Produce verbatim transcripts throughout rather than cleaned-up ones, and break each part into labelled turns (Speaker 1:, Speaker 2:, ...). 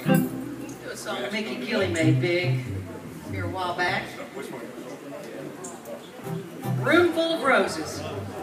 Speaker 1: Do a song Mickey Gilly made big here a while back. Room Full of Roses.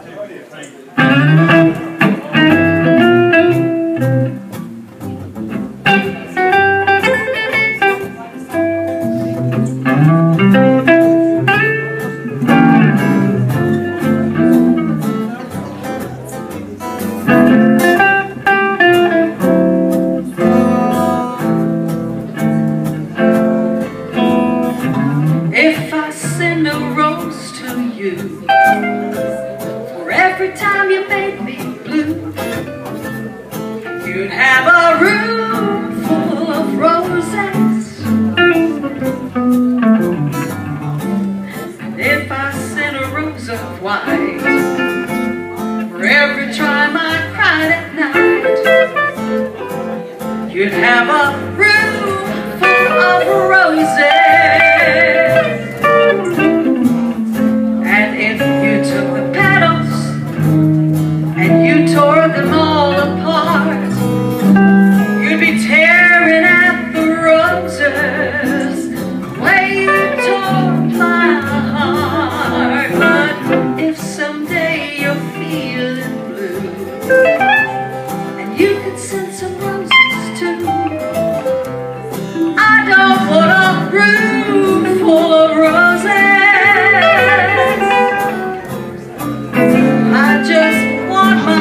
Speaker 1: If I send a rose to you for every time you made me blue, you'd have a room full of roses. And if I sent a rose of white for every time I cried at night, you'd have a room full of roses. Tore them all apart, you'd be tearing at the roses the way you tore my heart. But if someday you're feeling blue and you could send some roses too, I don't want a room full of roses. I just want my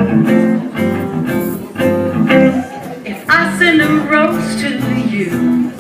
Speaker 1: send a rose to you